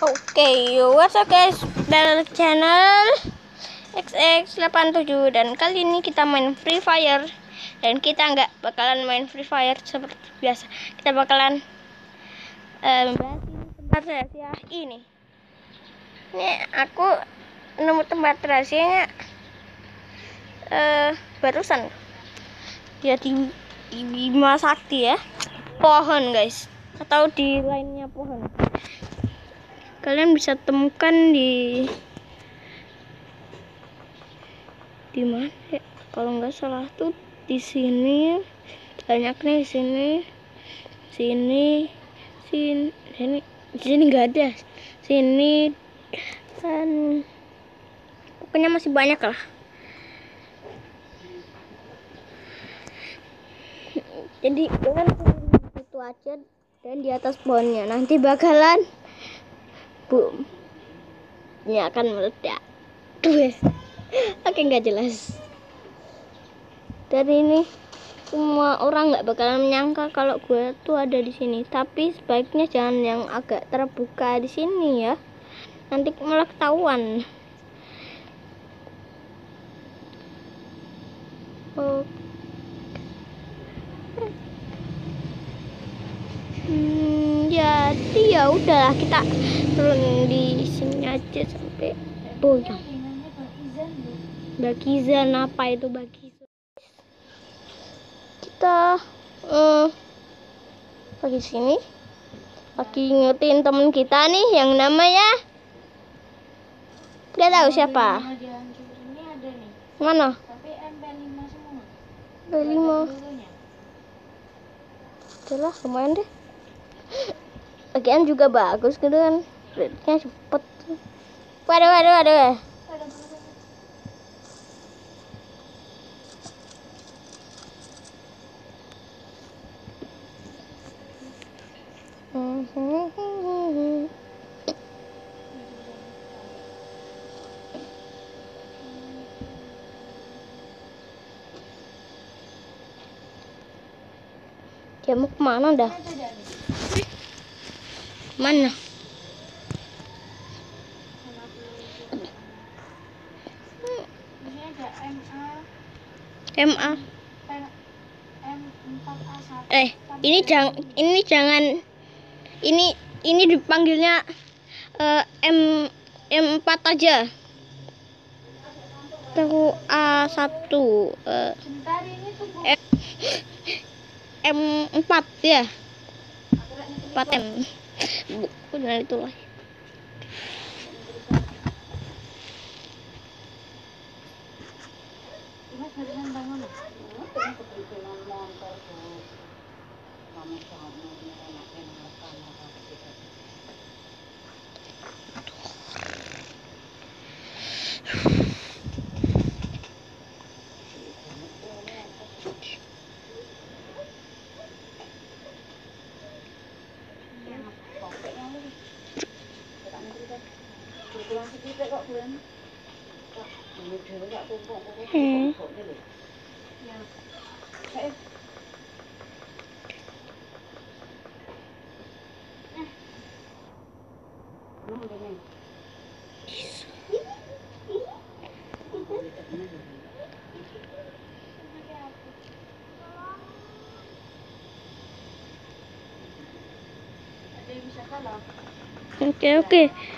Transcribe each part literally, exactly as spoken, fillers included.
Oke, yo, what's up guys, dari channel X X delapan tujuh, dan kali ini kita main Free Fire. Dan kita nggak bakalan main Free Fire seperti biasa. Kita bakalan um, tempat rahasia ini. Ini aku nemu tempat rahasianya uh, barusan. Dia di, di Bima Sakti ya, pohon guys, atau di lainnya pohon. Kalian bisa temukan di di mana ya? Kalau nggak salah tuh di sini, banyak nih, di sini, sini, sini, sini, di sini nggak ada, sini, dan pokoknya masih banyak lah. Jadi dengan itu aja, dan di atas pohonnya nanti bakalan boom, ini akan meledak. Oke, nggak jelas. Dari ini semua orang nggak bakalan menyangka kalau gue tuh ada di sini. Tapi sebaiknya jangan yang agak terbuka di sini ya. Nanti malah ketahuan. Oh. Hmm, jadi ya udahlah, kita turun di sini aja sampai boyang. Bakizan, apa itu Bakizan? Kita uh, lagi sini, lagi ngetin temen kita nih yang namanya nggak tahu siapa. Mana? Tapi M P lima semua. M P lima. Itulah lumayan deh. Bagian juga bagus gitu kan, rednya cepet. Waduh, waduh, waduh. Dia mau kemana dah? Mana? M A. Eh, ini jangan, ini jangan, ini ini dipanggilnya uh, M M4 aja. Tahu A satu uh, M empat ya. empat M. Benar itulah. Hmm. Oke, oke.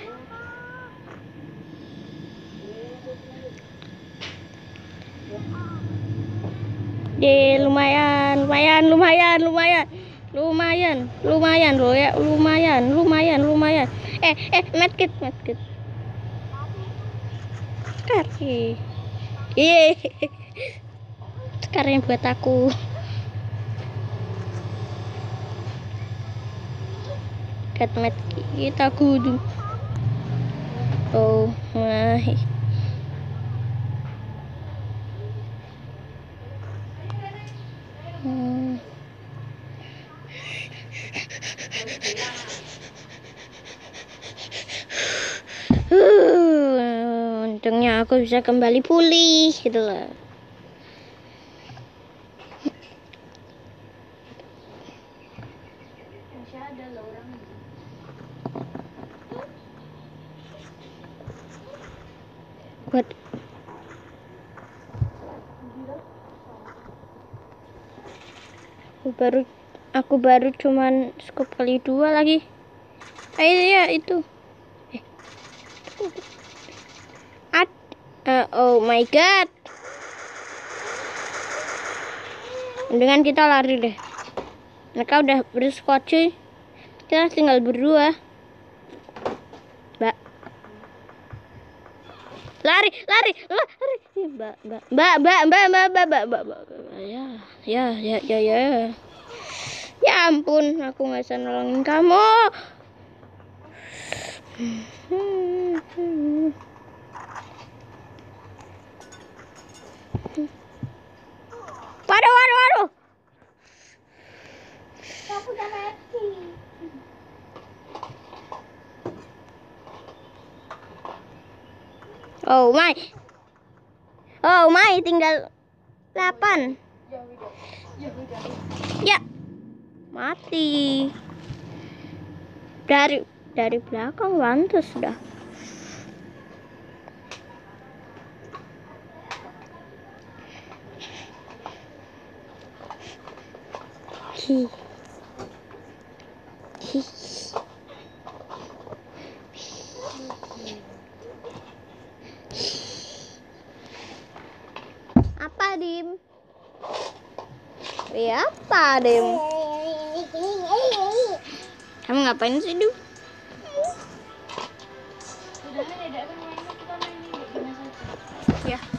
Ye, lumayan, lumayan, lumayan, lumayan, lumayan, lumayan loh ya, lumayan, lumayan, lumayan. Eh, eh, medkit, medkit. Kari. Ye, sekarang buat aku. Kat medkit aku dulu. Oh my. Hmm. Uh, untungnya aku bisa kembali pulih gitu loh. Masih ada loh orang. Aku baru aku baru cuman skop kali dua lagi. Ayo ya itu. Eh. Ad, uh, oh my god. Dengan kita lari deh. Mereka udah bersquad cuy. Kita tinggal berdua. Mbak. Lari, lari, lari. Mbak, mbak, mbak, mbak, mbak, mbak, mbak, mbak, mbak, mbak. Ya, ya, ya, ya, ya. Ya ampun, aku nggak bisa nolongin kamu. Waduh, waduh, waduh. Aku udah mati. Oh my. Oh my, tinggal delapan. Ya udah. Ya udah. Ya. Mati. Dari dari belakang lantas sudah. Hi. Hi. Apa, Dim? Ya, apa, Dim? Kamu ngapain sih, Dim? Udah, tidak ada mainnya, kita main ini gimana saja. Ya.